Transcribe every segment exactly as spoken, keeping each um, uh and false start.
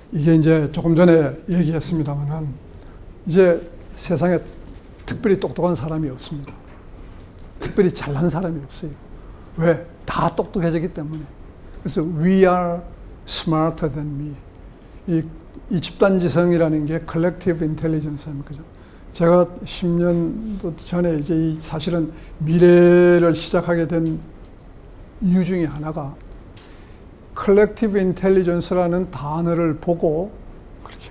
이게 이제 조금 전에 얘기했습니다만은 이제 세상에 특별히 똑똑한 사람이 없습니다. 특별히 잘난 사람이 없어요. 왜? 다 똑똑해지기 때문에. 그래서 we are smarter than me. 이, 이 집단지성이라는 게 collective intelligence입니다. 그죠? 제가 십 년도 전에 이제 이 사실은 미래를 시작하게 된 이유 중에 하나가 collective intelligence라는 단어를 보고 그렇게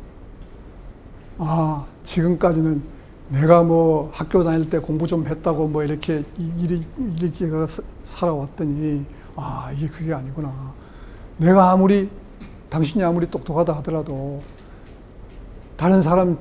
아, 지금까지는 내가 뭐 학교 다닐 때 공부 좀 했다고 뭐 이렇게 이리, 이렇게 살아왔더니 아, 이게 그게 아니구나. 내가 아무리, 당신이 아무리 똑똑하다 하더라도 다른 사람,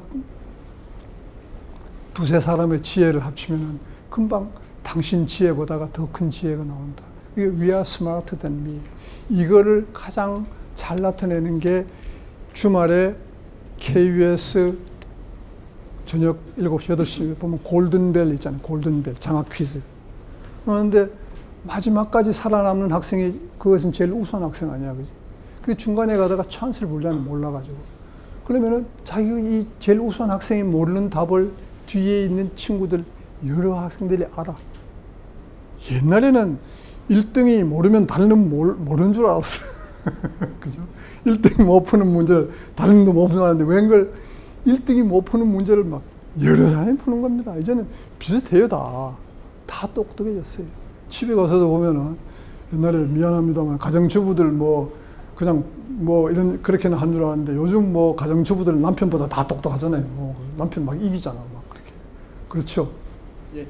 두세 사람의 지혜를 합치면은 금방 당신 지혜보다가 더 큰 지혜가 나온다. 이게 we are smarter than me. 이거를 가장 잘 나타내는 게 주말에 케이비에스 저녁 일곱 시, 여덟 시 보면 골든벨 있잖아요. 골든벨, 장학 퀴즈. 그런데 마지막까지 살아남는 학생이 그것은 제일 우수한 학생 아니야, 그지? 근데 중간에 가다가 찬스를 불자는 몰라가지고. 그러면은 자기가 이 제일 우수한 학생이 모르는 답을 뒤에 있는 친구들, 여러 학생들이 알아. 옛날에는 일 등이 모르면 다른 놈 모르는 줄 알았어. 그죠? 일 등이 못 푸는 문제를 다른 놈 못 푸는데 웬걸 일 등이 못 푸는 문제를 막 여러 사람이 푸는 겁니다. 이제는 비슷해요, 다. 다 똑똑해졌어요. 집에 가서도 보면은 옛날에 미안합니다만 가정주부들 뭐 그냥 뭐 이런 그렇게는 한 줄 알았는데 요즘 뭐 가정주부들 남편보다 다 똑똑하잖아요. 뭐 남편 막 이기잖아, 막 그렇게. 그렇죠? 예.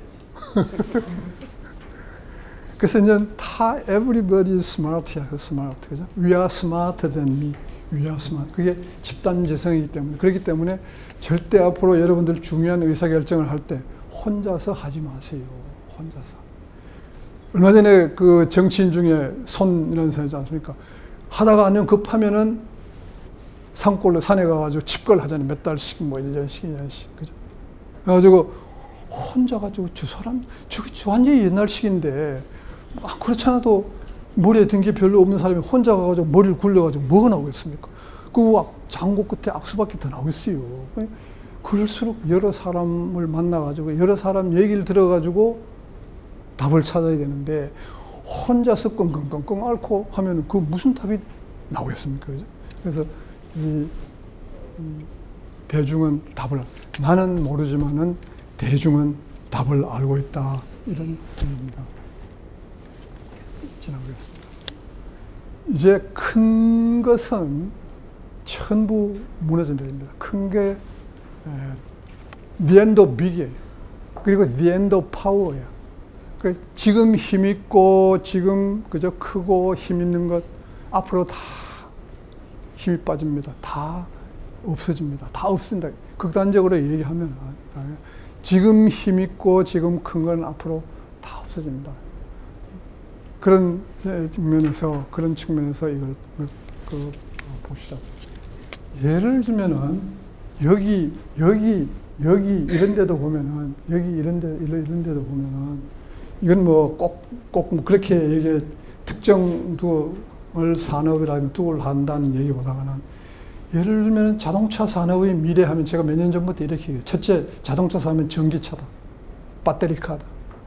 그래서 이제 다 everybody is smart야, smart, 그죠? We are smarter than me. We are smart. 그게 집단지성이기 때문에. 그렇기 때문에 절대 앞으로 여러분들 중요한 의사결정을 할 때 혼자서 하지 마세요. 혼자서. 얼마 전에 그 정치인 중에 손이라는 사람이지 않습니까? 하다가 아니면 급하면은 산골로 산에 가가지고 집걸 하잖아요. 몇 달씩, 뭐 일 년씩, 이 년씩. 그죠? 그래가지고 혼자 가지고 저 사람, 저기 완전히 옛날식인데, 아, 그렇지 않아도 머리에 든 게 별로 없는 사람이 혼자 가가지고 머리를 굴려가지고 뭐가 나오겠습니까? 그 장고 끝에 악수밖에 더 나오겠어요. 그럴수록 여러 사람을 만나가지고 여러 사람 얘기를 들어가지고 답을 찾아야 되는데 혼자서 끙끙끙끙 앓고 하면 그 무슨 답이 나오겠습니까? 그죠? 그래서 이, 이 대중은 답을, 나는 모르지만은 대중은 답을 알고 있다. 이런 얘기입니다. 지나가겠습니다. 이제 큰 것은 전부 무너져 내립니다. 큰 게 the end of big이에요. 그리고 the end of power야. 그러니까 지금 힘 있고 지금 그저 크고 힘 있는 것 앞으로 다 힘이 빠집니다. 다 없어집니다. 다 없어진다. 극단적으로 얘기하면 지금 힘 있고 지금 큰 건 앞으로 다 없어집니다. 그런 측면에서 그런 측면에서 이걸 그 봅시다. 예를 들면은 여기 여기 여기 이런 데도 보면은 여기 이런 데 이런 데도 보면은 이건 뭐 꼭 꼭 뭐 그렇게 얘기 특정 두을 산업이라는 두을 한다는 얘기보다는 예를 들면 자동차 산업의 미래 하면 제가 몇 년 전부터 이렇게 얘기해요. 첫째, 자동차 산업은 전기차다. 배터리카다.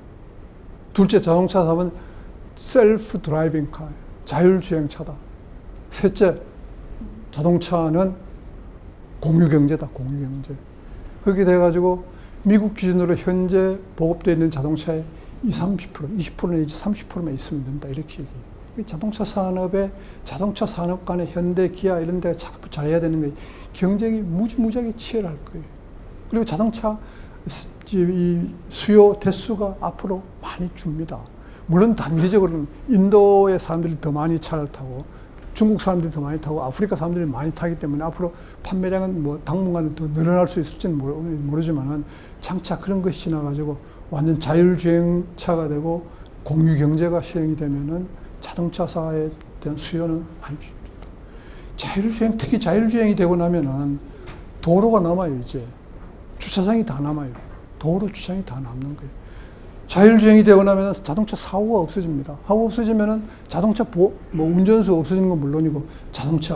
둘째, 자동차 산업은 셀프 드라이빙 카, 자율주행차다. 셋째, 자동차는 공유경제다, 공유경제. 그렇게 돼가지고 미국 기준으로 현재 보급되어 있는 자동차의 이십, 삼십 퍼센트, 이십 퍼센트 내지 삼십 퍼센트만 있으면 된다. 이렇게 얘기해요. 자동차 산업에, 자동차 산업 간에 현대, 기아 이런 데가 자꾸 잘해야 되는 게 경쟁이 무지무지하게 치열할 거예요. 그리고 자동차 이 수요 대수가 앞으로 많이 줍니다. 물론 단기적으로는 인도의 사람들이 더 많이 차를 타고 중국 사람들이 더 많이 타고 아프리카 사람들이 많이 타기 때문에 앞으로 판매량은 뭐 당분간 더 늘어날 수 있을지는 모르지만은 장차 그런 것이 지나가지고 완전 자율주행차가 되고 공유경제가 시행이 되면은 자동차사에 대한 수요는 많이 줍니다. 자율주행, 특히 자율주행이 되고 나면은 도로가 남아요, 이제. 주차장이 다 남아요. 도로 주차장이 다 남는 거예요. 자율주행이 되고 나면 자동차 사고가 없어집니다. 사고 없어지면은 자동차 보, 뭐 운전수 없어지는 건 물론이고 자동차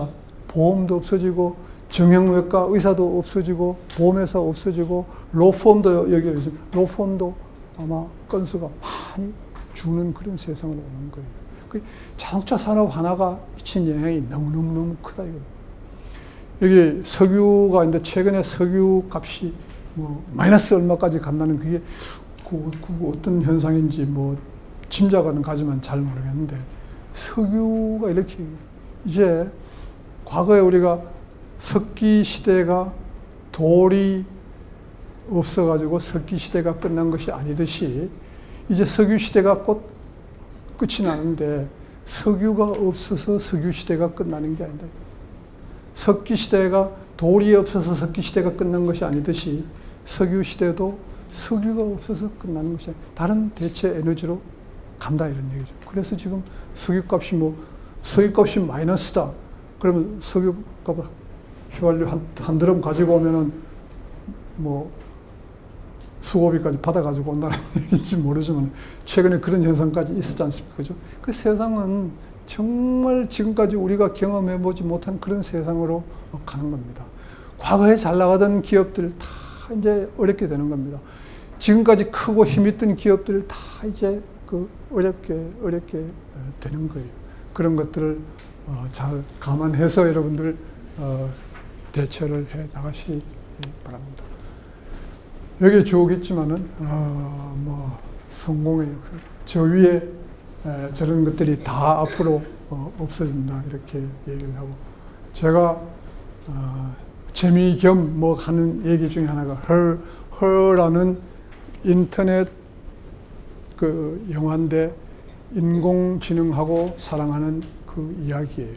보험도 없어지고 정형외과 의사도 없어지고 보험회사 없어지고 로펌도 여기 로펌도 아마 건수가 많이 주는 그런 세상으로 오는 거예요. 그 자동차 산업 하나가 미친 영향이 너무너무너무 크다 이거. 여기 석유가 있는데 최근에 석유 값이 뭐 마이너스 얼마까지 간다는 그게 그, 그 어떤 현상인지 뭐 짐작은 가지만 잘 모르겠는데 석유가 이렇게 이제 과거에 우리가 석기 시대가 돌이 없어가지고 석기 시대가 끝난 것이 아니듯이 이제 석유 시대가 곧 끝이 나는데 석유가 없어서 석유 시대가 끝나는 게 아니다. 석기 시대가 돌이 없어서 석기 시대가 끝난 것이 아니듯이 석유 시대도 석유가 없어서 끝나는 것이 아니라 다른 대체 에너지로 간다 이런 얘기죠. 그래서 지금 석유값이 뭐 석유값이 마이너스다. 그러면 석유값을 휘발유 한, 한 드럼 가지고 오면은 뭐 수고비까지 받아가지고 온다는 얘기인지 모르지만 최근에 그런 현상까지 있었지 않습니까? 그죠? 그 세상은 정말 지금까지 우리가 경험해보지 못한 그런 세상으로 가는 겁니다. 과거에 잘 나가던 기업들 다 이제 어렵게 되는 겁니다. 지금까지 크고 힘있던 기업들 다 이제 그 어렵게 어렵게 되는 거예요. 그런 것들을 잘 감안해서 여러분들 대처를 해 나가시기 바랍니다. 여기 쭉 있지만은 어, 뭐 성공의 역사, 저 위에 에, 저런 것들이 다 앞으로 어, 없어진다 이렇게 얘기를 하고 제가 어, 재미 겸 뭐 하는 얘기 중에 하나가 her, her라는 인터넷 그 영화인데 인공지능하고 사랑하는 그 이야기예요.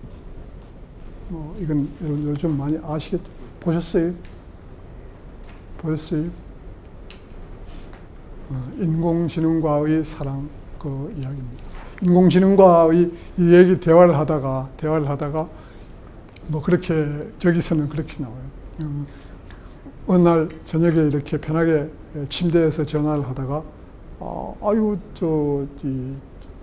뭐 이건 요즘 많이 아시겠죠? 보셨어요? 보였어요? 어, 인공지능과의 사랑 그 이야기입니다. 인공지능과의 이 얘기 대화를 하다가 대화를 하다가 뭐 그렇게 저기서는 그렇게 나와요. 어, 어느 날 저녁에 이렇게 편하게 침대에서 전화를 하다가 아, 아유 저 이,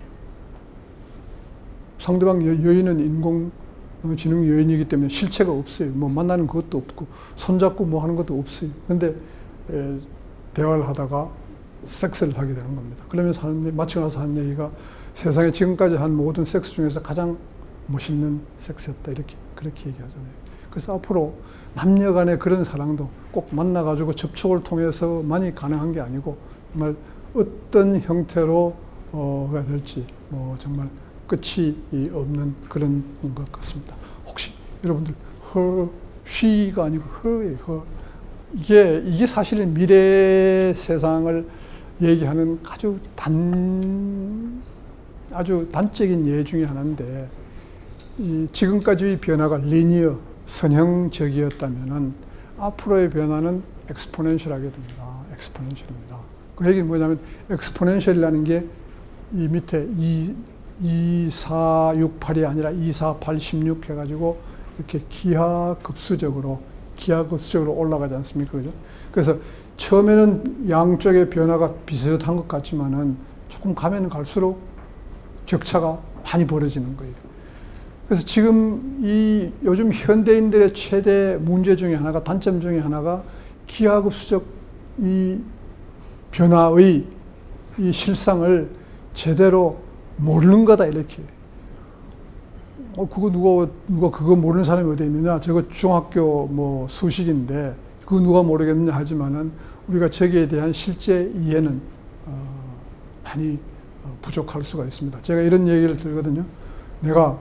상대방 여, 여인은 인공 지능 여인이기 때문에 실체가 없어요. 뭐 만나는 것도 없고 손잡고 뭐 하는 것도 없어요. 근데 에, 대화를 하다가 섹스를 하게 되는 겁니다. 그러면서 하는, 마치고 나서 하는 얘기가 세상에 지금까지 한 모든 섹스 중에서 가장 멋있는 섹스였다. 이렇게 그렇게 얘기하잖아요. 그래서 앞으로 남녀 간의 그런 사랑도 꼭 만나가지고 접촉을 통해서만이 가능한 게 아니고 정말 어떤 형태로 어가 될지 뭐 정말 끝이 없는 그런 것 같습니다. 혹시 여러분들 her, she가 아니고 her예요. her. 이게 이게 사실은 미래 세상을 얘기하는 아주 단 아주 단적인 예 중에 하나인데 이 지금까지의 변화가 리니어 선형적이었다면은 앞으로의 변화는 엑스포넨셜하게 됩니다. 엑스포넨셜입니다. 그 얘기는 뭐냐면 엑스포넨셜이라는 게 이 밑에 이 이, 사, 육, 팔이 아니라 이, 사, 팔, 십육 해가지고 이렇게 기하급수적으로, 기하급수적으로 올라가지 않습니까? 그죠? 그래서 처음에는 양쪽의 변화가 비슷한 것 같지만은 조금 가면 갈수록 격차가 많이 벌어지는 거예요. 그래서 지금 이 요즘 현대인들의 최대 문제 중에 하나가, 단점 중에 하나가 기하급수적 이 변화의 이 실상을 제대로 모르는 거다, 이렇게. 어, 그거 누가, 누가 그거 모르는 사람이 어디 있느냐? 저거 중학교 뭐 수식인데, 그거 누가 모르겠느냐 하지만은, 우리가 저기에 대한 실제 이해는, 어, 많이 부족할 수가 있습니다. 제가 이런 얘기를 들거든요. 내가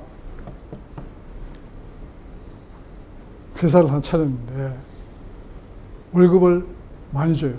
회사를 하나 차렸는데, 월급을 많이 줘요.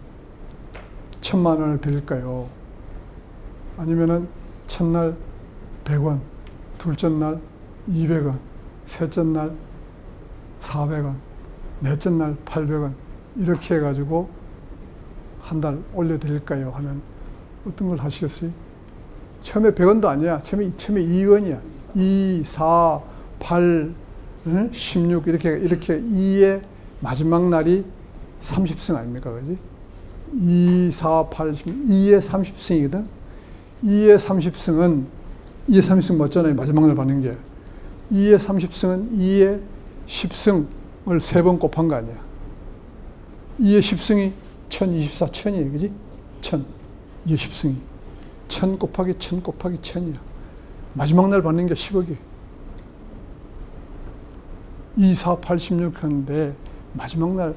천만 원을 드릴까요? 아니면은, 첫날 백 원, 둘째 날 이백 원, 셋째 날 사백 원, 넷째 날 팔백 원, 이렇게 해가지고 한 달 올려드릴까요? 하면 어떤 걸 하시겠어요? 처음에 백 원도 아니야. 처음에, 처음에 이 원이야. 이, 사, 팔, 십육, 이렇게, 이렇게 이의 마지막 날이 삼십 승 아닙니까? 그지? 이, 사, 팔, 십육, 이의 삼십 승이거든? 이의 삼십 승은, 이의 삼십 승 맞잖아요. 마지막 날 받는 게. 이의 삼십승은 이의 십승을 세 번 곱한 거 아니야. 이의 십승이 천이십사, 천이에요. 그지? 천. 이의 십승이. 천 곱하기 천 곱하기 천이야. 마지막 날 받는 게 십억이에요. 이, 사, 팔, 십육 하는데 마지막 날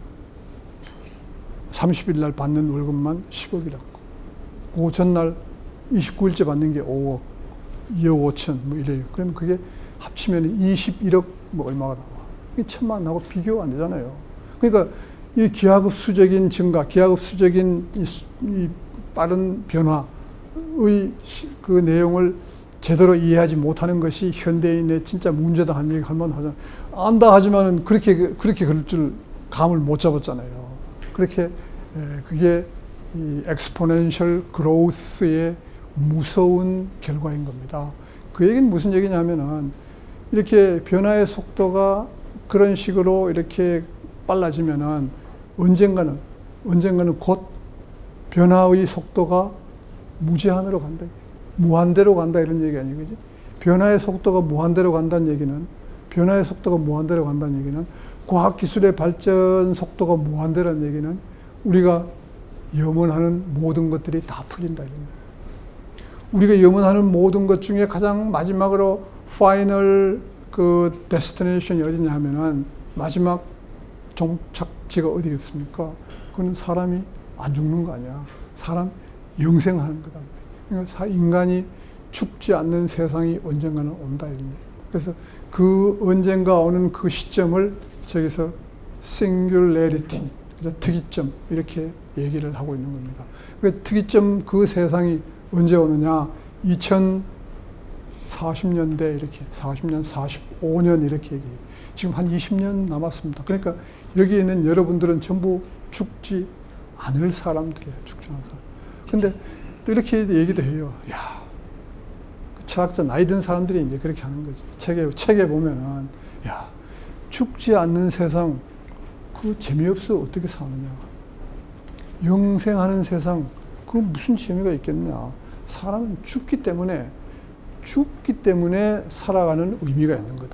삼십일 날 받는 월급만 십억이라고. 그 전날 이십구일째 받는 게 오억, 이억 오천 뭐 이래요. 그러면 그게 합치면 이십일억 뭐 얼마가 나와. 이게 천만하고 비교가 안 되잖아요. 그러니까 이 기하급수적인 증가, 기하급수적인 이, 이 빠른 변화의 그 내용을 제대로 이해하지 못하는 것이 현대인의 진짜 문제다 하는 얘기 할 만하잖아요. 안다 하지만은 그렇게, 그렇게 그럴 줄 감을 못 잡았잖아요. 그렇게, 에, 그게 이 엑스포넨셜 그로우스의 무서운 결과인 겁니다. 그 얘기는 무슨 얘기냐면은 이렇게 변화의 속도가 그런 식으로 이렇게 빨라지면은 언젠가는, 언젠가는 곧 변화의 속도가 무제한으로 간다. 무한대로 간다 이런 얘기 아니에요. 그지? 변화의 속도가 무한대로 간다는 얘기는, 변화의 속도가 무한대로 간다는 얘기는 과학기술의 발전 속도가 무한대라는 얘기는 우리가 염원하는 모든 것들이 다 풀린다. 이런 거예요. 우리가 염원하는 모든 것 중에 가장 마지막으로 파이널 그 데스티네이션이 어디냐 하면은 마지막 종착지가 어디겠습니까? 그건 사람이 안 죽는 거 아니야. 사람 영생하는 거다. 그러니까 인간이 죽지 않는 세상이 언젠가는 온다. 이런 얘기예요. 그래서 그 언젠가 오는 그 시점을 저기서 singularity, 특이점 이렇게 얘기를 하고 있는 겁니다. 그 특이점 그 세상이 언제 오느냐? 이천사십 년대 이렇게 사십 년, 사십오 년 이렇게 얘기해요. 지금 한 이십 년 남았습니다. 그러니까 여기 있는 여러분들은 전부 죽지 않을 사람들이에요. 죽지 않을 사람. 근데 또 이렇게 얘기도 해요. 야, 그 철학자 나이 든 사람들이 이제 그렇게 하는 거지. 책에, 책에 보면은, 야, 죽지 않는 세상, 그거 재미없어. 어떻게 사느냐. 영생하는 세상, 그거 무슨 재미가 있겠냐. 사람은 죽기 때문에, 죽기 때문에 살아가는 의미가 있는 거다.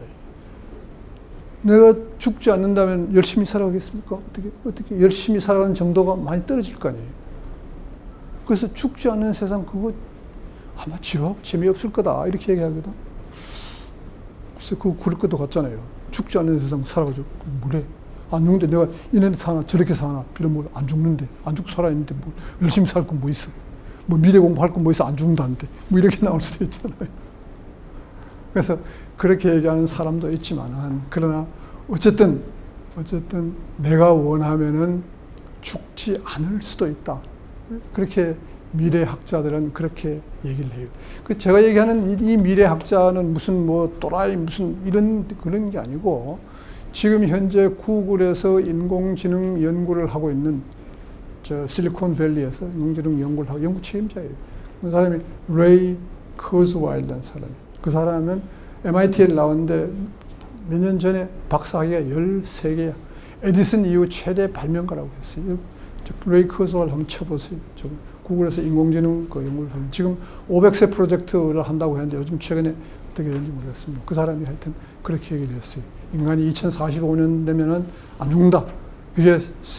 내가 죽지 않는다면 열심히 살아가겠습니까? 어떻게, 어떻게 열심히 살아가는 정도가 많이 떨어질 거 아니에요. 그래서 죽지 않는 세상, 그거 아마 지옥 재미없을 거다. 이렇게 얘기하거든. 글쎄, 그거 그럴 것도 같잖아요. 죽지 않는 세상 살아가지고, 뭐래. 안 죽는데 내가 이래 사나 저렇게 사나. 이러면 안 죽는데. 안 죽고 살아있는데 뭐 열심히 살 건 뭐 있어. 뭐 미래 공부할 건 뭐 있어. 안 죽는다는데. 뭐 이렇게 나올 수도 있잖아요. 그래서 그렇게 얘기하는 사람도 있지만, 그러나 어쨌든, 어쨌든 내가 원하면은 죽지 않을 수도 있다. 그렇게 미래학자들은 그렇게 얘기를 해요. 그 제가 얘기하는 이, 이 미래학자는 무슨 뭐 또라이 무슨 이런 그런 게 아니고 지금 현재 구글에서 인공지능 연구를 하고 있는 저 실리콘밸리에서 인공지능 연구를 하고 연구 책임자예요. 그 사람이 레이 커즈와일드라는 사람이에요. 그 사람은 엠아이티에 나왔는데 몇 년 전에 박사학위가 열세 개야. 에디슨 이후 최대 발명가라고 했어요. 레이 커즈와일드 한번 쳐보세요. 저 구글에서 인공지능 그 연구를 하는 지금 오백 세 프로젝트를 한다고 했는데 요즘 최근에 어떻게 되는지 모르겠습니다. 그 사람이 하여튼 그렇게 얘기를 했어요. 인간이 이천사십오 년 되면은 안 죽는다. 그게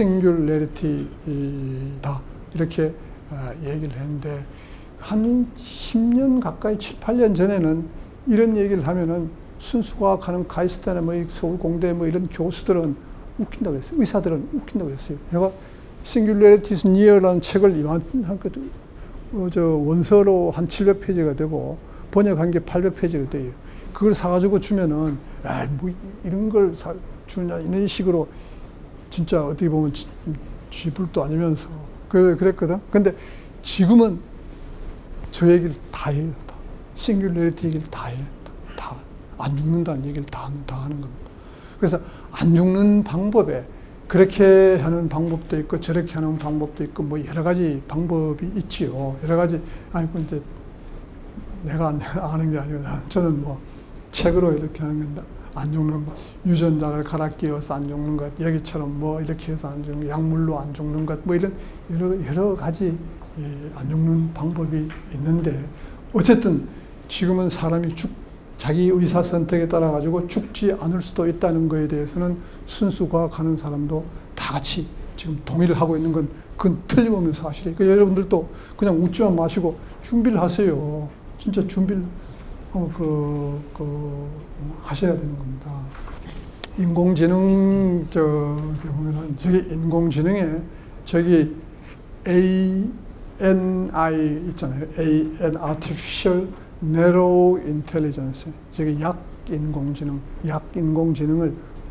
싱귤레리티다. 이렇게 얘기를 했는데 한 십 년 가까이 칠, 팔 년 전에는 이런 얘기를 하면은 순수과학하는 카이스트나 뭐 서울공대 뭐 이런 교수들은 웃긴다고 그랬어요. 의사들은 웃긴다고 그랬어요. 내가 Singularity is Near라는 책을 이만 한 그, 어, 저 원서로 한 칠백 페이지가 되고 번역한 게 팔백 페이지가 돼요. 그걸 사가지고 주면은 아, 뭐 이런 걸 사, 주냐 이런 식으로 진짜 어떻게 보면 지, 쥐불도 아니면서 그래, 그랬거든. 근데 지금은 저 얘기를 다 해요. 다. Singularity 얘기를 다 해요. 다. 안 죽는다는 얘기를 다, 다 하는 겁니다. 그래서 안 죽는 방법에 그렇게 하는 방법도 있고 저렇게 하는 방법도 있고 뭐 여러 가지 방법이 있지요. 여러 가지 아니고 이제 내가 아는 게 아니고 저는 뭐 책으로 이렇게 하는 건데 안 죽는 거 유전자를 갈아 끼워서 안 죽는 것 여기처럼 뭐 이렇게 해서 안 죽는 것 약물로 안 죽는 것 뭐 이런 여러 여러 가지 안 죽는 방법이 있는데 어쨌든 지금은 사람이 죽 자기 의사 선택에 따라 가지고 죽지 않을 수도 있다는 것에 대해서는 순수 과학하는 사람도 다 같이 지금 동의를 하고 있는 건 그건 틀림없는 사실이에요. 그러니까 여러분들도 그냥 웃지만 마시고 준비를 하세요. 진짜 준비를 어, 그, 그 하셔야 되는 겁니다. 인공지능 저 보면은 저기 인공지능에 저기 에이 엔 아이 있잖아요. 에이 엔 Artificial Narrow Intelligence. 저기 약 인공지능, 약 인공지능을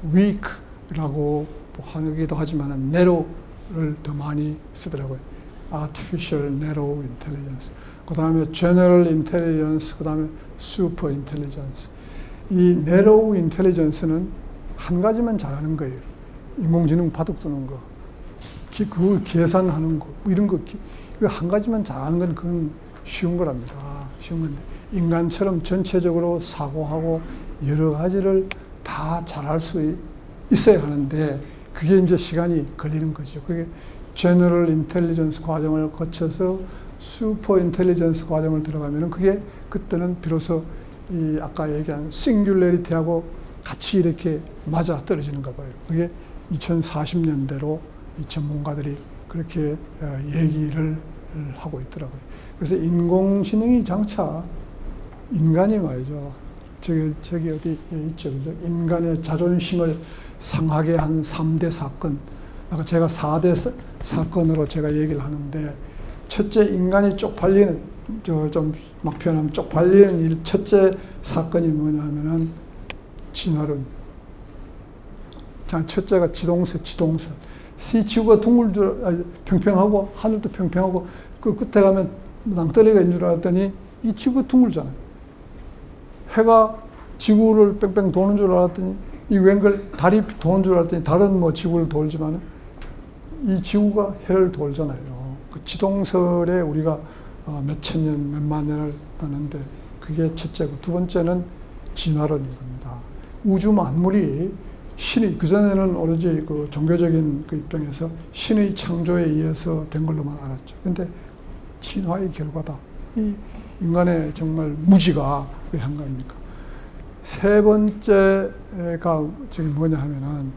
weak라고 하기도 하지만 narrow를 더 많이 쓰더라고요. Artificial Narrow Intelligence. 그 다음에 General Intelligence, 그 다음에 Super Intelligence. 이 Narrow Intelligence는 한 가지만 잘하는 거예요. 인공지능 바둑 두는 거, 기, 그 계산하는 거, 이런 거, 한 가지만 잘하는 건 그건 쉬운 거랍니다. 쉬운 건데, 인간처럼 전체적으로 사고하고 여러 가지를 다 잘할 수 있어야 하는데, 그게 이제 시간이 걸리는 거죠. 그게 General Intelligence 과정을 거쳐서 Super Intelligence 과정을 들어가면은 그게 그때는 비로소 이 아까 얘기한 Singularity하고 같이 이렇게 맞아 떨어지는가 봐요. 그게 이천사십 년대로 이 전문가들이 그렇게 얘기를 하고 있더라고요. 그래서 인공지능이 장차 인간이 말이죠. 저기, 저기 어디 있죠. 그죠? 인간의 자존심을 상하게 한 삼 대 사건. 아까 제가 사 대 사건으로 제가 얘기를 하는데, 첫째 인간이 쪽팔리는, 저 좀 막 표현하면 쪽팔리는 일, 첫째 사건이 뭐냐면은 진화론. 자, 첫째가 지동설, 지동설. 이 지구가 둥글 줄, 아니, 평평하고, 하늘도 평평하고, 그 끝에 가면 낭떠러리가 있는 줄 알았더니, 이 지구가 둥글잖아요. 해가 지구를 뺑뺑 도는 줄 알았더니, 이 웬걸 달이 도는 줄 알았더니, 달은 뭐 지구를 돌지만, 이 지구가 해를 돌잖아요. 그 지동설에 우리가 몇천 년, 몇만 년을 하는데, 그게 첫째고, 두 번째는 진화론인 겁니다. 우주 만물이 신의, 그전에는 오로지 그 종교적인 그 입장에서 신의 창조에 의해서 된 걸로만 알았죠. 근데 진화의 결과다. 이 인간의 정말 무지가 왜 한 겁니까? 세 번째가 지금 뭐냐 하면은,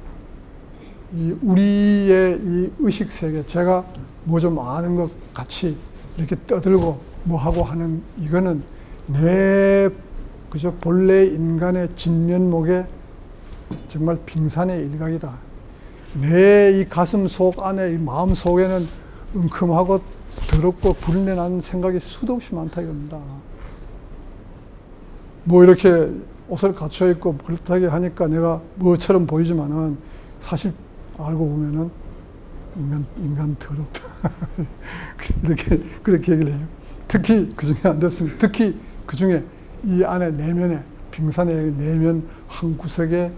이 우리의 이 의식 세계, 제가 뭐 좀 아는 것 같이 이렇게 떠들고 뭐 하고 하는 이거는 내 그저 본래 인간의 진면목에 정말 빙산의 일각이다. 내 이 가슴 속 안에, 이 마음 속에는 은큼하고 더럽고 불내 나는 생각이 수도 없이 많다 이겁니다. 뭐 이렇게 옷을 갖춰 입고 그렇다게 하니까 내가 뭐처럼 보이지만은 사실 알고 보면은 인간, 인간 더럽다. 이렇게, 그렇게 얘기를 해요. 특히 그 중에 안 됐습니다. 특히 그 중에 이 안에 내면에, 빙산의 내면 한 구석에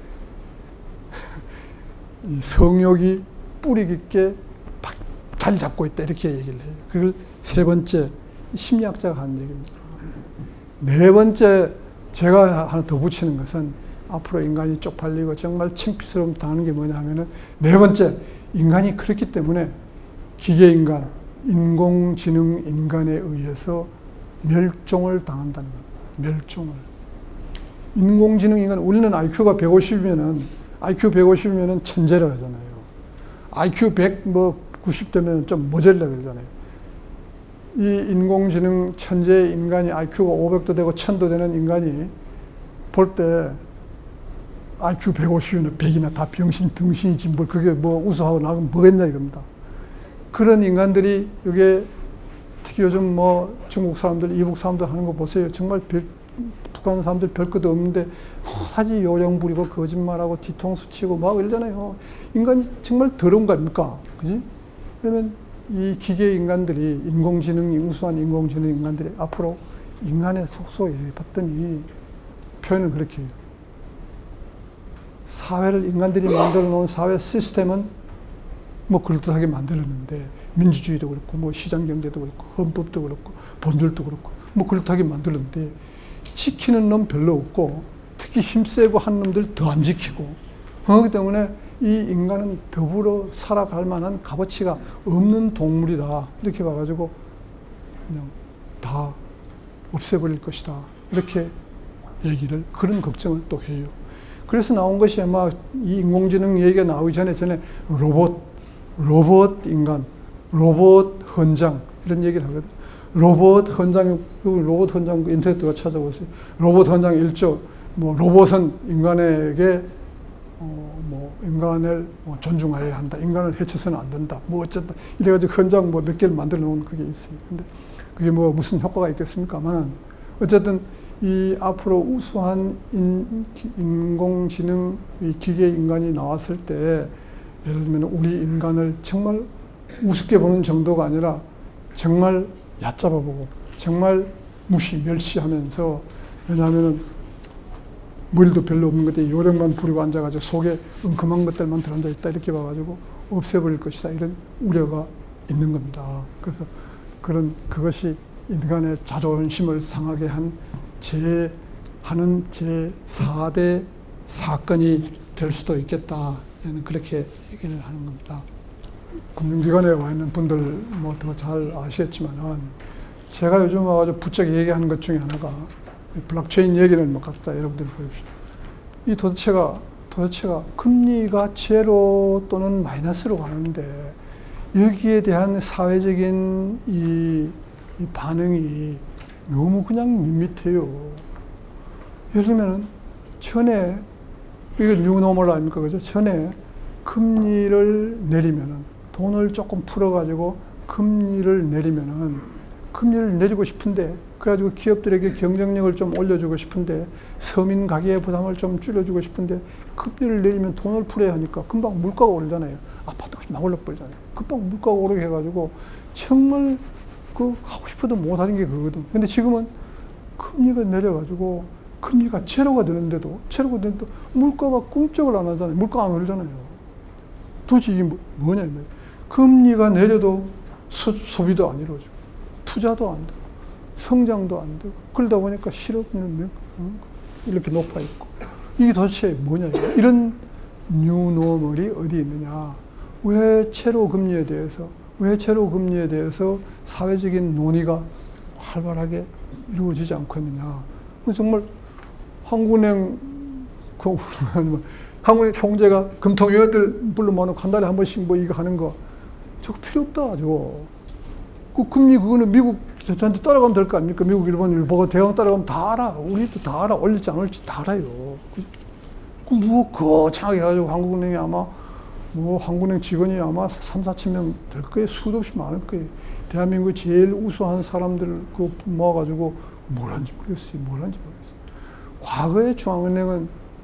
이 성욕이 뿌리 깊게 딱 자리 잡고 있다. 이렇게 얘기를 해요. 그걸 세 번째, 심리학자가 하는 얘기입니다. 네 번째, 제가 하나 더 붙이는 것은 앞으로 인간이 쪽팔리고 정말 창피스러움 당하는 게 뭐냐 하면은, 네 번째, 인간이 그렇기 때문에 기계인간, 인공지능 인간에 의해서 멸종을 당한다는 겁니다. 멸종을. 인공지능 인간, 우리는 아이큐가 백오십이면은, 아이큐 백오십이면은 천재라 하잖아요. 아이큐 백구십 되면 좀 모자라 그러잖아요. 이 인공지능 천재 인간이 아이큐가 오백도 되고 천도 되는 인간이 볼 때 아이큐 백오십이나 백이나 다 병신, 등신이지 뭘 그게 뭐 우수하고 나가면 뭐겠냐 이겁니다. 그런 인간들이 이게 특히 요즘 뭐 중국 사람들, 이북 사람들 하는 거 보세요. 정말 별, 북한 사람들 별 것도 없는데 뭐하지 요령 부리고 거짓말하고 뒤통수 치고 막 이러잖아요. 인간이 정말 더러운 거 아닙니까? 그지? 그러면 이 기계 인간들이, 인공지능이, 우수한 인공지능 인간들이 앞으로 인간의 속속에 봤더니 표현을 그렇게 해요. 사회를, 인간들이 만들어 놓은 사회 시스템은 뭐 그럴듯하게 만들었는데, 민주주의도 그렇고, 뭐 시장경제도 그렇고, 헌법도 그렇고, 법률도 그렇고, 뭐 그럴듯하게 만들었는데, 지키는 놈 별로 없고, 특히 힘세고 한 놈들 더 안 지키고, 그렇기 때문에 이 인간은 더불어 살아갈 만한 값어치가 없는 동물이다. 이렇게 봐가지고, 그냥 다 없애버릴 것이다. 이렇게 얘기를, 그런 걱정을 또 해요. 그래서 나온 것이 아마 이 인공지능 얘기가 나오기 전에 전에 로봇, 로봇 인간, 로봇 헌장 이런 얘기를 하거든. 로봇 헌장, 로봇 헌장 인터넷에 찾아보세요. 로봇 헌장 일 조, 뭐 로봇은 인간에게 어, 뭐 인간을 뭐 존중해야 한다. 인간을 해쳐서는 안 된다. 뭐 어쨌든 이래가지고 헌장 뭐 몇 개를 만들어 놓은 그게 있어요. 근데 그게 뭐 무슨 효과가 있겠습니까만 어쨌든 이 앞으로 우수한 인, 인공지능, 이 기계 인간이 나왔을 때 예를 들면 우리 인간을 정말 우습게 보는 정도가 아니라 정말 얕잡아보고 정말 무시, 멸시하면서, 왜냐하면 물도 별로 없는 것들이 요령만 부리고 앉아가지고 속에 엉큼한 것들만 들어앉아 있다 이렇게 봐가지고 없애버릴 것이다 이런 우려가 있는 겁니다. 그래서 그런 그것이 인간의 자존심을 상하게 한 제, 하는 제사 대 사건이 될 수도 있겠다. 그렇게 얘기를 하는 겁니다. 금융기관에 와 있는 분들 뭐 더 잘 아시겠지만은 제가 요즘 와가지고 부쩍 얘기하는 것 중에 하나가 블록체인 얘기는 뭐 갑시다. 여러분들 보십시오. 이 도대체가, 도대체가 금리가 제로 또는 마이너스로 가는데 여기에 대한 사회적인 이, 이 반응이 너무 그냥 밋밋해요. 예를 들면은 전에, 이거 뉴노멀 아닙니까? 그죠? 전에 금리를 내리면은 돈을 조금 풀어가지고 금리를 내리면은 금리를 내리고 싶은데 그래가지고 기업들에게 경쟁력을 좀 올려주고 싶은데 서민 가계의 부담을 좀 줄여주고 싶은데 금리를 내리면 돈을 풀어야 하니까 금방 물가가 오르잖아요. 아파트가 막 올라버리잖아요. 금방 물가가 오르게 해가지고 정말 그 하고 싶어도 못하는 게 그거거든. 근데 지금은 금리가 내려가지고 금리가 제로가 되는데도 제로가 되는데도 물가가 꿈쩍을 안 하잖아요. 물가 안 오르잖아요. 도대체 이게 뭐냐 이 말이에요. 금리가 내려도 소, 소비도 안 이루어지고 투자도 안 되고 성장도 안 되고 그러다 보니까 실업률은 이렇게 높아 있고 이게 도대체 뭐냐 이런 뉴노멀이 어디 있느냐. 왜 제로 금리에 대해서 왜 제로 금리에 대해서 사회적인 논의가 활발하게 이루어지지 않고 있느냐. 정말 한국은행 그 한국은행 총재가 금통위원들 불러 모아놓고 한 달에 한 번씩 뭐 이거 하는 거 저거 필요 없다 저거. 그 금리 그거는 미국 저한테 따라가면 될 거 아닙니까? 미국, 일본, 일본가 대강 따라가면 다 알아. 우리도 다 알아. 올릴지 안 올릴지 다 알아요. 그 뭐 거창하게 해가지고 한국은행이 아마 뭐 한국은행 직원이 아마 삼, 사천 명 될 거예요. 수도 없이 많을 거예요. 대한민국 제일 우수한 사람들 그 모아가지고 뭘 하는지 모르겠어요. 뭘 하는지 모르겠어요. 과거에 중앙은행은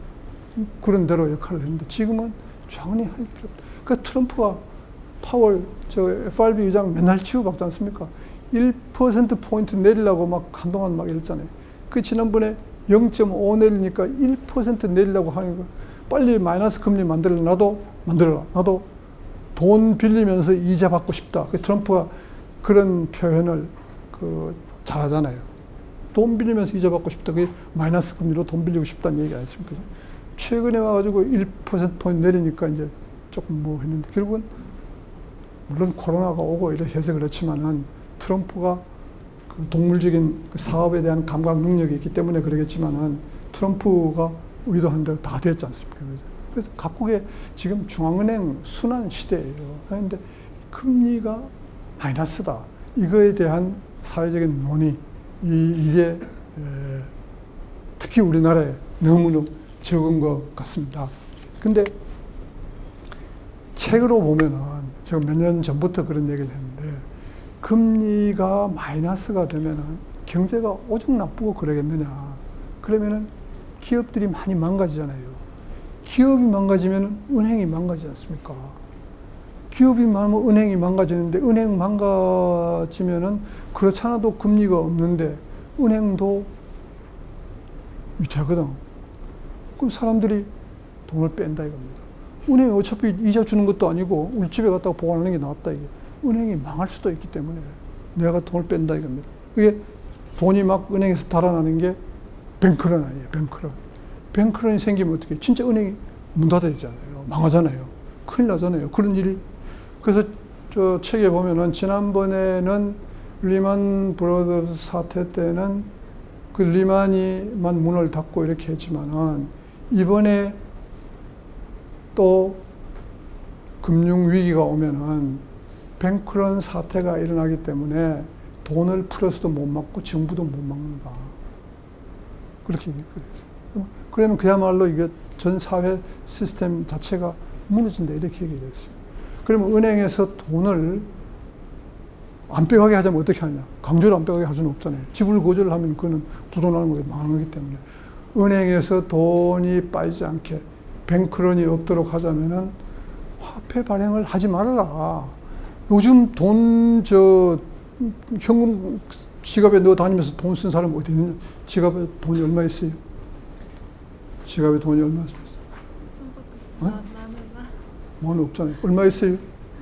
그런 대로 역할을 했는데 지금은 중앙은행이 할 필요 없다. 그러니까 트럼프가 파월, 저 에프알비 의장 맨날 치고박지 않습니까? 일 퍼센트 포인트 내리려고 막 한동안 막 이랬잖아요. 그 지난번에 영 점 오 내리니까 일 퍼센트 내리려고 하니까 빨리 마이너스 금리 만들어 나도 만들어라. 나도 돈 빌리면서 이자 받고 싶다. 그 트럼프가 그런 표현을 그 잘하잖아요. 돈 빌리면서 이자 받고 싶다. 그게 마이너스 금리로 돈 빌리고 싶다는 얘기 아니십니까? 최근에 와가지고 일 퍼센트 포인트 내리니까 이제 조금 뭐 했는데 결국은 물론 코로나가 오고 이래 해서 그렇지만은 트럼프가 그 동물적인 그 사업에 대한 감각 능력이 있기 때문에 그러겠지만은 트럼프가 의도한 대로 다 됐지 않습니까? 그래서 각국의 지금 중앙은행 순환 시대예요. 그런데 금리가 마이너스다. 이거에 대한 사회적인 논의, 이, 이게 에, 특히 우리나라에 너무너무 적은 것 같습니다. 근데 책으로 보면은 제가 몇 년 전부터 그런 얘기를 했는데 금리가 마이너스가 되면은 경제가 오죽 나쁘고 그러겠느냐. 그러면은 기업들이 많이 망가지잖아요. 기업이 망가지면 은행이 망가지지 않습니까? 기업이 망하면 은행이 망가지는데 은행 망가지면은 그렇잖아도 금리가 없는데 은행도 위태하거든. 그럼 사람들이 돈을 뺀다 이겁니다. 은행이 어차피 이자 주는 것도 아니고 우리 집에 갖다가 보관하는 게 낫다 이게. 은행이 망할 수도 있기 때문에 내가 돈을 뺀다 이겁니다. 이게 돈이 막 은행에서 달아나는 게 뱅크런 아니에요. 뱅크런. 뱅크런이 생기면 어떻게 진짜 은행이 문 닫아야 되잖아요. 망하잖아요. 큰일 나잖아요. 그런 일이. 그래서 저 책에 보면은 지난번에는 리만 브러더스 사태 때는 그 리만이만 문을 닫고 이렇게 했지만은 이번에 또 금융위기가 오면은 뱅크런 사태가 일어나기 때문에 돈을 풀어서도 못 막고 정부도 못 막는다. 그렇게 얘기했어요. 그러면 그야말로 이게 전 사회 시스템 자체가 무너진다. 이렇게 얘기했어요. 그러면 은행에서 돈을 안 빼가게 하자면 어떻게 하냐. 강제로 안 빼가게 할 수는 없잖아요. 지불 거절을 하면 그거는 부도나는 거에 망하기 때문에. 은행에서 돈이 빠지지 않게 뱅크런이 없도록 하자면은 화폐 발행을 하지 말아라. 요즘 돈, 저, 현금 지갑에 넣어 다니면서 돈 쓴 사람 어디 있느냐? 지갑에 돈이 얼마 있어요? 지갑에 돈이 얼마 있어요? 어? 만 없잖아요. 얼마 있어요?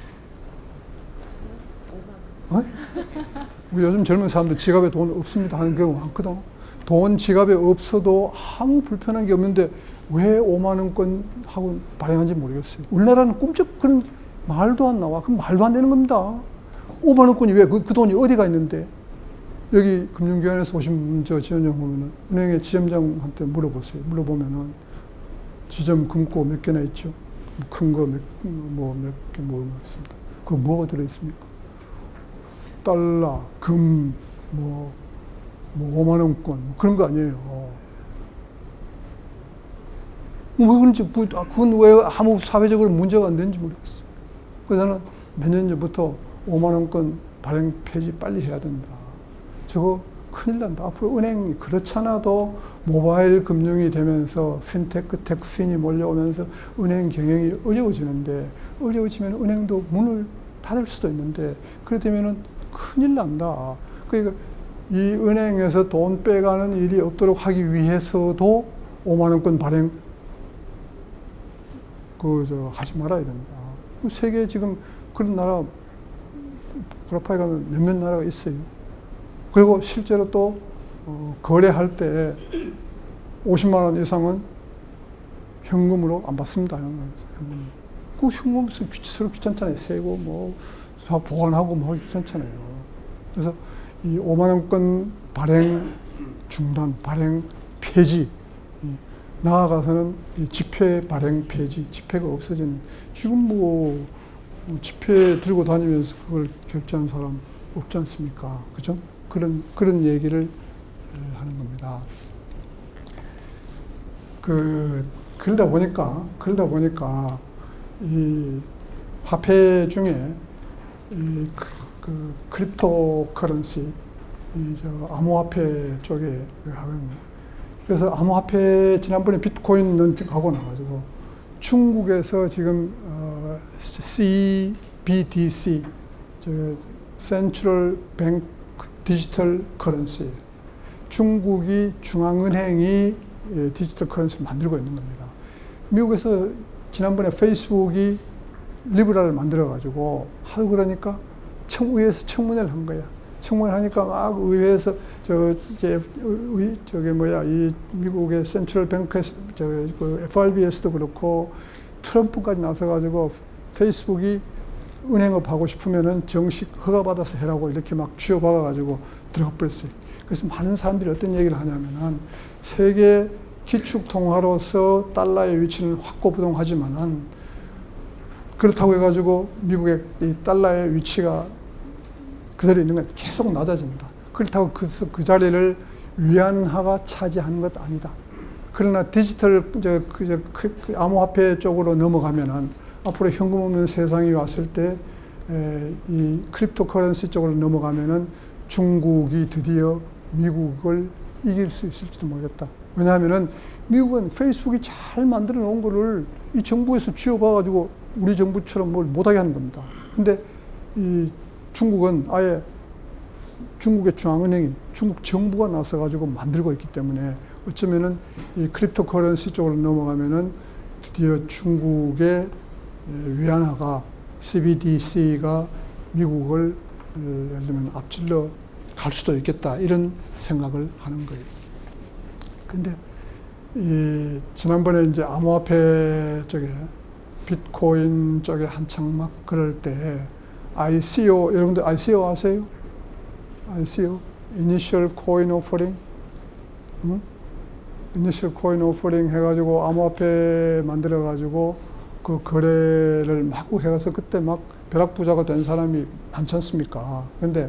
어? 요즘 젊은 사람들 지갑에 돈 없습니다 하는 경우가 많거든. 돈 지갑에 없어도 아무 불편한 게 없는데 왜 오만 원권 하고 발행한지 모르겠어요. 우리나라는 꼼짝 그런 말도 안 나와. 그럼 말도 안 되는 겁니다. 오만 원권이 왜, 그, 그 돈이 어디가 있는데? 여기 금융기관에서 오신 저 지원장 보면은 은행의 지점장한테 물어보세요. 물어보면은 지점 금고 몇 개나 있죠? 큰 거 몇, 뭐 몇 개 뭐 있습니다. 그거 뭐가 들어있습니까? 달러, 금, 뭐, 뭐 오만 원권, 뭐 그런 거 아니에요. 왜 그런지, 그건 왜 아무 사회적으로 문제가 안 되는지 모르겠어요. 그래서 저는 몇 년 전부터 오만 원권 발행 폐지 빨리 해야 된다. 저거 큰일 난다. 앞으로 은행이 그렇잖아도 모바일 금융이 되면서 핀테크, 테크핀이 몰려오면서 은행 경영이 어려워지는데, 어려워지면 은행도 문을 닫을 수도 있는데, 그렇게 되면은 큰일 난다. 그러니까 이 은행에서 돈 빼가는 일이 없도록 하기 위해서도 오만 원권 발행 그 저 하지 말아야 된다. 세계에 지금 그런 나라 그라파에 가면 몇몇 나라가 있어요. 그리고 실제로 또 어, 거래할 때 오십만 원 이상은 현금으로 안 받습니다. 현금. 그 현금 쓰 서로 귀찮잖아요. 세고 뭐 보관하고 뭐 귀찮잖아요. 그래서 이 오만 원권 발행 중단, 발행 폐지, 나아가서는 이 지폐 발행 폐지, 지폐가 없어진, 지금 뭐 지폐 들고 다니면서 그걸 결제한 사람 없지 않습니까? 그죠? 그런, 그런 얘기를 하는 겁니다. 그, 그러다 보니까, 그러다 보니까, 이 화폐 중에, 이 그, 그 크립토 커런시, 이 저 암호화폐 쪽에 하거든요. 그래서 암호화폐 지난번에 비트코인 하고 나가지고 중국에서 지금 어, 씨비디씨, 저 Central Bank Digital Currency, 중국이 중앙은행이 디지털 커런시를 만들고 있는 겁니다. 미국에서 지난번에 페이스북이 리브라를 만들어가지고 하고 그러니까 청의회에서 청문회를 한 거야. 청문회를 하니까 막 의회에서 저 이제 의 저게 뭐야 이 미국의 센트럴 뱅크에서 저그 에프알비에스도 그렇고 트럼프까지 나서가지고 페이스북이 은행업 하고 싶으면은 정식 허가받아서 해라고 이렇게 막 쥐어박아가지고 들어가 버렸어요. 그래서 많은 사람들이 어떤 얘기를 하냐면은 세계 기축통화로서 달러의 위치는 확고부동하지만은 그렇다고 해가지고 미국의 이 달러의 위치가 그대로 있는 건 계속 낮아진다. 그렇다고 그, 그 자리를 위안화가 차지하는 것 아니다. 그러나 디지털 저, 그, 저, 그, 그 암호화폐 쪽으로 넘어가면은 앞으로 현금 없는 세상이 왔을 때 이 크립토 커런시 쪽으로 넘어가면은 중국이 드디어 미국을 이길 수 있을지도 모르겠다. 왜냐하면은 미국은 페이스북이 잘 만들어 놓은 거를 이 정부에서 쥐어봐가지고 우리 정부처럼 뭘 못하게 하는 겁니다. 근데 이 중국은 아예 중국의 중앙은행이 중국 정부가 나서가지고 만들고 있기 때문에 어쩌면은 이 크립토 커런시 쪽으로 넘어가면은 드디어 중국의 위안화가 씨비디씨가 미국을 예를 들면 앞질러 갈 수도 있겠다 이런 생각을 하는 거예요. 근데 이 지난번에 이제 암호화폐 쪽에 비트코인 쪽에 한창 막 그럴 때 아이씨오 여러분들 아이씨오 아세요? 아이씨오 Initial Coin Offering 응? 이니셜 코인 오퍼링 해가지고 암호화폐 만들어가지고 그 거래를 마구 해가서 그때 막 벼락부자가 된 사람이 많지 않습니까? 근데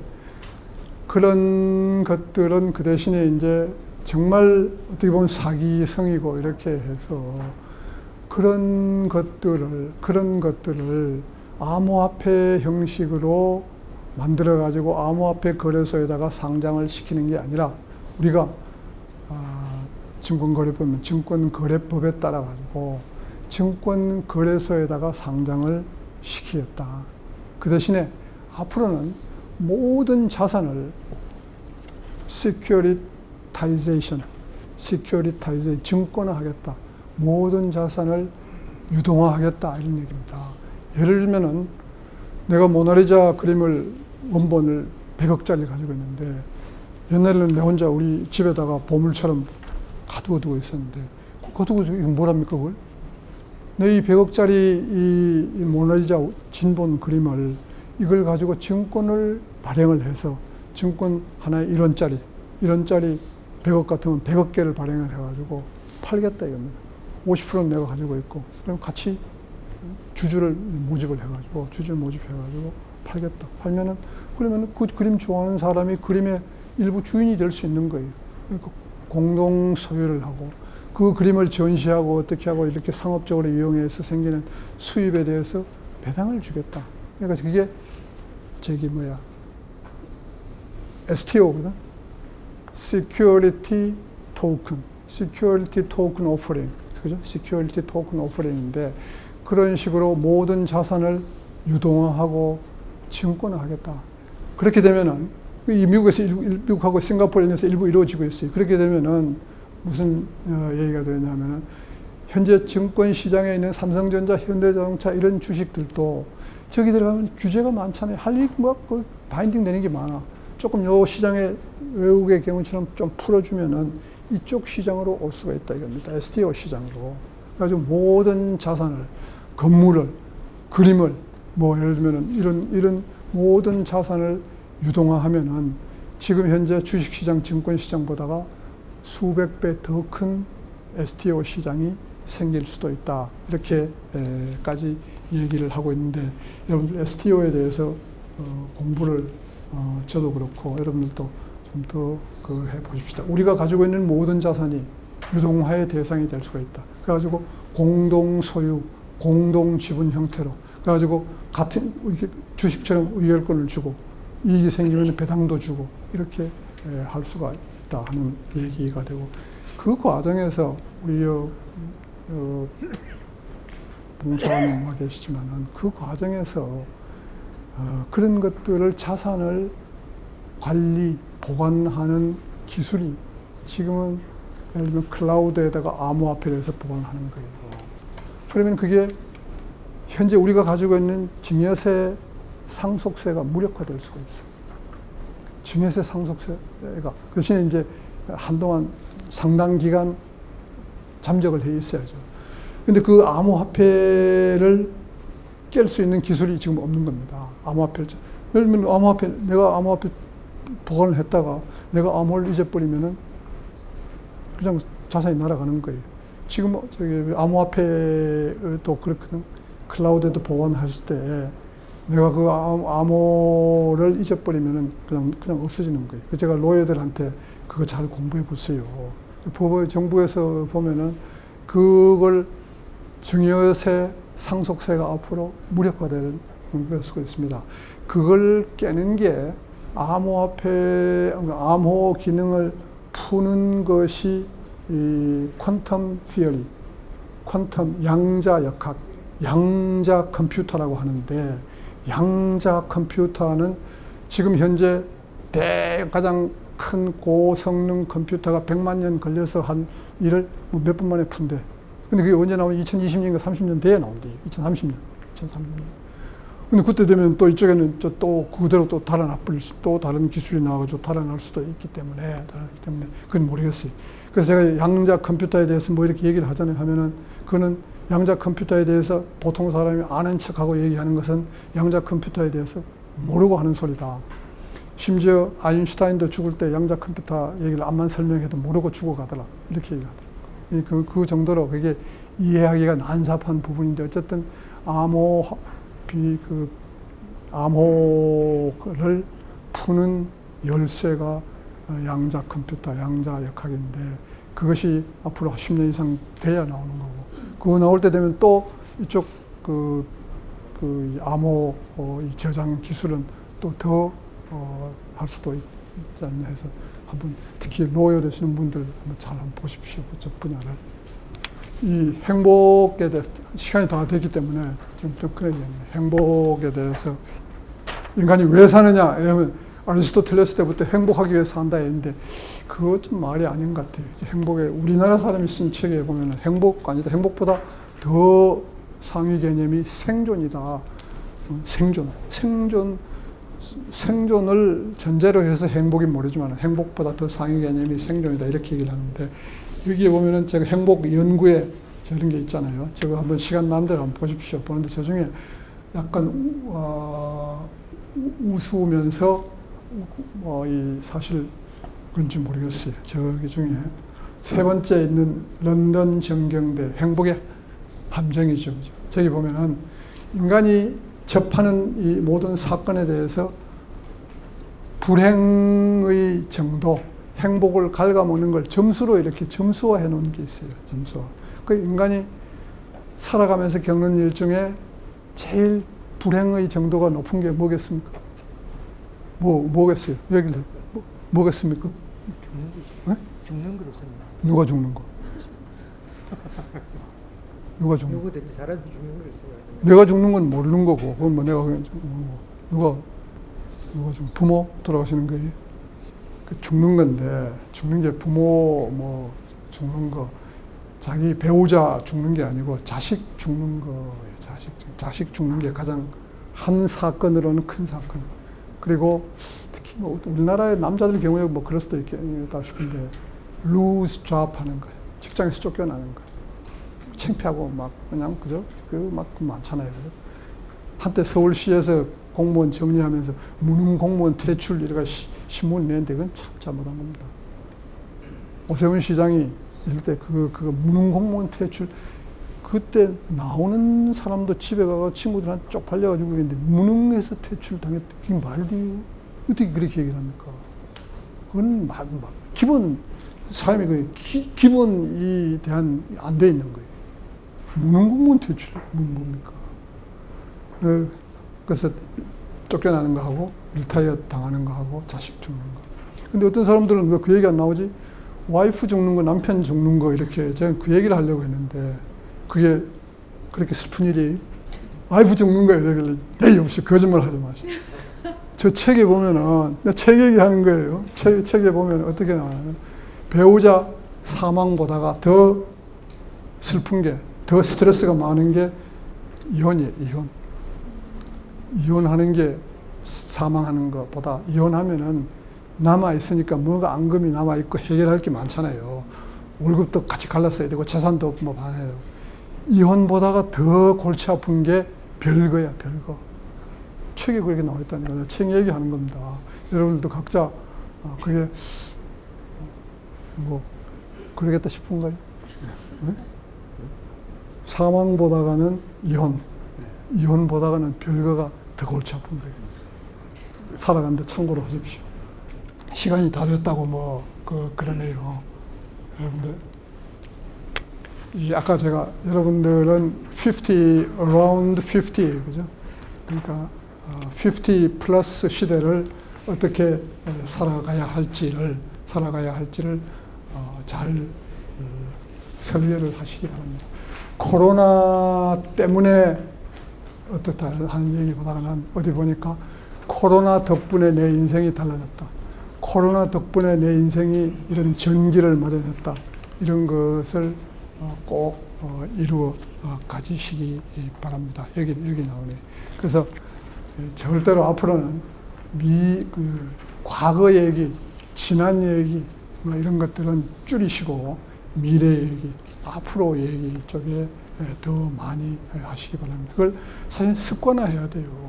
그런 것들은 그 대신에 이제 정말 어떻게 보면 사기성이고 이렇게 해서 그런 것들을, 그런 것들을 암호화폐 형식으로 만들어가지고 암호화폐 거래소에다가 상장을 시키는 게 아니라 우리가 아, 증권거래법은 증권거래법에 따라가지고 증권거래소에다가 상장을 시키겠다. 그 대신에 앞으로는 모든 자산을 securitization, securitization, 증권화하겠다. 모든 자산을 유동화하겠다. 이런 얘기입니다. 예를 들면은 내가 모나리자 그림을 원본을 백억짜리 가지고 있는데 옛날에는 내 혼자 우리 집에다가 보물처럼 가두어 두고 있었는데 가두고 이거 뭐랍니까 그걸? 내 이 백억짜리 이 모나리자 진본 그림을 이걸 가지고 증권을 발행을 해서 증권 하나에 일 원짜리, 일 원짜리 백억 같으면 백억 개를 발행을 해가지고 팔겠다 이겁니다. 오십 퍼센트는 내가 가지고 있고 그럼 같이 주주를 모집을 해가지고 주주를 모집해가지고 팔겠다. 팔면은 그러면은 그 그림 좋아하는 사람이 그림의 일부 주인이 될 수 있는 거예요. 그러니까 공동 소유를 하고 그 그림을 전시하고 어떻게 하고 이렇게 상업적으로 이용해서 생기는 수입에 대해서 배당을 주겠다. 그러니까 그게 저기 뭐야 에스티오거든. Security Token, Security Token Offering, 그죠? Security Token Offering인데 그런 식으로 모든 자산을 유동화하고 증권화하겠다. 그렇게 되면은 이 미국에서 미국하고 싱가포르에서 일부 이루어지고 있어요. 그렇게 되면은 무슨 어, 얘기가 되냐면은 현재 증권 시장에 있는 삼성전자, 현대자동차 이런 주식들도 저기 들어가면 규제가 많잖아요. 할 일 뭐 그 바인딩 되는 게 많아. 조금 요 시장에 외국의 경우처럼 좀 풀어주면은 이쪽 시장으로 올 수가 있다 이겁니다. 에스티오 시장으로. 그래가지고 모든 자산을, 건물을, 그림을, 뭐 예를 들면은 이런 이런 모든 자산을 유동화하면은 지금 현재 주식시장, 증권시장보다가 수백 배 더 큰 에스티오 시장이 생길 수도 있다. 이렇게까지 얘기를 하고 있는데 여러분들 에스티오에 대해서 어, 공부를 어, 저도 그렇고 여러분들도 좀 더 그 해보십시다. 우리가 가지고 있는 모든 자산이 유동화의 대상이 될 수가 있다. 그래가지고 공동 소유, 공동 지분 형태로 그래가지고 같은 주식처럼 의결권을 주고 이익이 생기면 배당도 주고 이렇게 할 수가 있다 하는 얘기가 되고 그 과정에서 우리 어, 어, 봉사하는 와 계시지만은 그 과정에서 어, 그런 것들을 자산을 관리, 보관하는 기술이 지금은 예를 들면 클라우드에다가 암호화폐를 해서 보관하는 거예요. 그러면 그게 현재 우리가 가지고 있는 증여세 상속세가 무력화될 수가 있어요. 증여세 상속세가. 그 대신에 이제 한동안 상당 기간 잠적을 해 있어야죠. 근데 그 암호화폐를 깰 수 있는 기술이 지금 없는 겁니다. 암호화폐를. 예를 들면 암호화폐, 내가 암호화폐 보관을 했다가 내가 암호를 잊어버리면은 그냥 자산이 날아가는 거예요. 지금 저기 암호화폐도 그렇거든. 클라우드에도 보관했을 때 내가 그 암호를 잊어버리면은 그냥, 그냥 없어지는 거예요. 제가 로열들한테 그거 잘 공부해 보세요. 법, 정부에서 보면은 그걸 증여세, 상속세가 앞으로 무력화될 수가 있습니다. 그걸 깨는 게 암호화폐, 암호 기능을 푸는 것이 이 퀀텀 시어리, 퀀텀 양자 역학, 양자 컴퓨터라고 하는데 양자 컴퓨터는 지금 현재 대 가장 큰 고성능 컴퓨터가 백만 년 걸려서 한 일을 몇 분 만에 푼대. 근데 그게 언제 나오면 이천이십 년인가 삼십 년 뒤에 나온대. 이천삼십 년. 이천삼십 년. 근데 그때 되면 또 이쪽에는 또 그대로 또 달아나버릴 수, 또 다른 기술이 나와가지고 달아날 수도 있기 때문에, 달아나기 때문에, 그건 모르겠어요. 그래서 제가 양자 컴퓨터에 대해서 뭐 이렇게 얘기를 하잖아요. 하면은, 그거는 양자 컴퓨터에 대해서 보통 사람이 아는 척하고 얘기하는 것은 양자 컴퓨터에 대해서 모르고 하는 소리다. 심지어 아인슈타인도 죽을 때 양자 컴퓨터 얘기를 암만 설명해도 모르고 죽어가더라. 이렇게 얘기하더라고요. 그, 그 정도로 그게 이해하기가 난삽한 부분인데 어쨌든 암호, 비, 그, 암호를 푸는 열쇠가 양자 컴퓨터, 양자 역학인데 그것이 앞으로 십 년 이상 돼야 나오는 거고 그거 나올 때 되면 또 이쪽 그, 그 암호 어, 이 저장 기술은 또 더 어, 할 수도 있지 않나 해서 한번 특히 로여 되시는 분들 한번 잘 한번 보십시오. 저 분야를. 이 행복에 대해서 시간이 다 됐기 때문에 좀, 좀 그래야겠네. 행복에 대해서 인간이 왜 사느냐? 왜냐하면 아리스토텔레스 때부터 행복하기 위해서 산다 했는데 그거 좀 말이 아닌 것 같아요. 행복에 우리나라 사람이 쓴 책에 보면 행복 아니다. 행복보다 더 상위 개념이 생존이다. 생존, 생존, 생존을 전제로 해서 행복이 모르지만 행복보다 더 상위 개념이 생존이다. 이렇게 얘기를 하는데 여기에 보면은 제가 행복 연구에 저런 게 있잖아요. 저거 한번 시간 나는 대로 한번 보십시오. 보는데 저 중에 약간 우, 어, 우스우면서 뭐 이 사실 그런지 모르겠어요. 저기 중에 세 번째 있는 런던 정경대 행복의 함정이죠. 저기 보면은 인간이 접하는 이 모든 사건에 대해서 불행의 정도, 행복을 갉아먹는 걸 점수로 이렇게 점수화해 놓은 게 있어요. 점수화. 그 인간이 살아가면서 겪는 일 중에 제일 불행의 정도가 높은 게 뭐겠습니까? 뭐, 뭐겠어요? 얘기를, 뭐, 뭐겠습니까? 죽는 거지. 네? 죽는 거로 생각. 누가 죽는 거? 누가 죽는 거? 누구든지 사람이 죽는 거를 생각. 내가 죽는 건 모르는 거고, 그건 뭐 내가 그냥, 뭐, 누가, 누가 좀 부모 돌아가시는 거예요? 그 죽는 건데, 죽는 게 부모 뭐, 죽는 거, 자기 배우자 죽는 게 아니고 자식 죽는 거예요, 자식. 자식 죽는 게 가장 한 사건으로는 큰 사건. 그리고 특히 뭐 우리나라의 남자들 경우에 뭐 그럴 수도 있겠다 싶은데 lose job 하는 거예요. 직장에서 쫓겨나는 거예요. 창피하고 막 그냥 그죠? 그 막 많잖아요. 그죠? 한때 서울시에서 공무원 정리하면서 무능 공무원 퇴출 이래가 신문 냈는데 그건 참 잘못한 겁니다. 오세훈 시장이 이럴 때 그 그 무능 공무원 퇴출 그때 나오는 사람도 집에 가서 친구들한테 쪽팔려가지고 있는데 무능해서 퇴출당했다. 그게 말이 어떻게 그렇게 얘기를 합니까? 그건 막, 막 기본 삶의 그 기, 기본이 대한 안 돼 있는 거예요. 무능 공무원 퇴출 뭡니까? 그래서 쫓겨나는 거 하고 리타이어 당하는 거 하고 자식 죽는 거. 근데 어떤 사람들은 왜 그 얘기 안 나오지? 와이프 죽는 거, 남편 죽는 거 이렇게 제가 그 얘기를 하려고 했는데. 그게 그렇게 슬픈 일이 와이프 죽는 거예요. 그러길래 예의 없이 거짓말 하지 마시오. 저 책에 보면은 책 얘기하는 거예요. 책, 책에 보면 어떻게 나와요? 배우자 사망보다가 더 슬픈 게, 더 스트레스가 많은 게 이혼이에요. 이혼. 이혼하는 게 사망하는 것보다 이혼하면은 남아 있으니까 뭐가 앙금이 남아 있고 해결할 게 많잖아요. 월급도 같이 갈랐어야 되고 재산도 뭐 반해야 되고. 이혼보다가 더 골치 아픈 게 별거야, 별거. 책에 그렇게 나와 있다니까. 내가 책 얘기하는 겁니다. 여러분들도 각자, 아, 그게, 뭐, 그러겠다 싶은가요? 네? 사망보다가는 이혼, 이혼보다가는 별거가 더 골치 아픈 거예요. 살아가는데 참고로 하십시오. 시간이 다 됐다고 뭐, 그, 그러네요. 여러분들. 이 아까 제가 여러분들은 오십, around 오십, 그죠? 그러니까 오십 플러스 시대를 어떻게 살아가야 할지를 살아가야 할지를 잘 설계를 하시기 바랍니다. 코로나 때문에 어떻다 하는 얘기보다는 어디 보니까 코로나 덕분에 내 인생이 달라졌다. 코로나 덕분에 내 인생이 이런 전기를 마련했다. 이런 것을 꼭 이루어 가지시기 바랍니다. 여기, 여기 나오네. 그래서 절대로 앞으로는 미, 그, 과거 얘기, 지난 얘기, 뭐 이런 것들은 줄이시고 미래 얘기, 앞으로 얘기 쪽에 더 많이 하시기 바랍니다. 그걸 사실 습관화해야 돼요.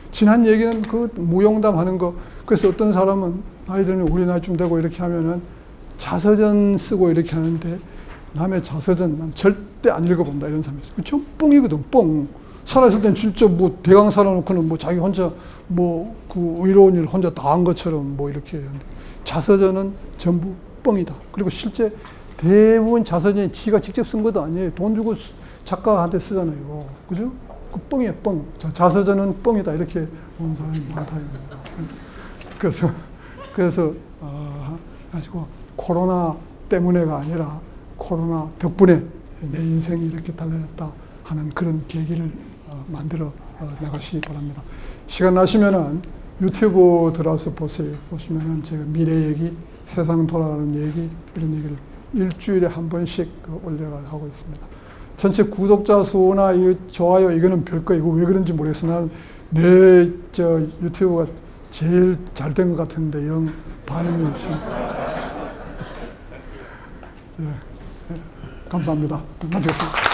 지난 얘기는 그 무용담하는 거. 그래서 어떤 사람은 아이들은 우리 나이쯤 되고 이렇게 하면은 자서전 쓰고 이렇게 하는데 남의 자서전 난 절대 안 읽어본다 이런 사람이 있어요. 좀 뻥이거든, 뻥. 살아있을 땐 진짜 뭐 대강 살아놓고는 뭐 자기 혼자 뭐 그 의로운 일 혼자 다 한 것처럼 뭐 이렇게 하는데 자서전은 전부 뻥이다. 그리고 실제 대부분 자서전이 지가 직접 쓴 것도 아니에요. 돈 주고 작가한테 쓰잖아요. 그죠? 그 뻥이에요, 뻥. 자서전은 뻥이다. 이렇게 보는 사람이 많다. 그래서, 그래서, 어, 가지고 코로나 때문에가 아니라 코로나 덕분에 내 인생이 이렇게 달라졌다 하는 그런 계기를 어, 만들어 어, 나가시기 바랍니다. 시간 나시면은 유튜브 들어와서 보세요. 보시면은 제가 미래 얘기, 세상 돌아가는 얘기, 이런 얘기를 일주일에 한 번씩 그 올려가고 있습니다. 전체 구독자 수나 이 좋아요 이거는 별거 이거 왜 그런지 모르겠어. 나는 내 저 유튜브가 제일 잘 된 것 같은데 영 반응이 없으니까. 예, 예, 감사합니다. 마치겠습니다.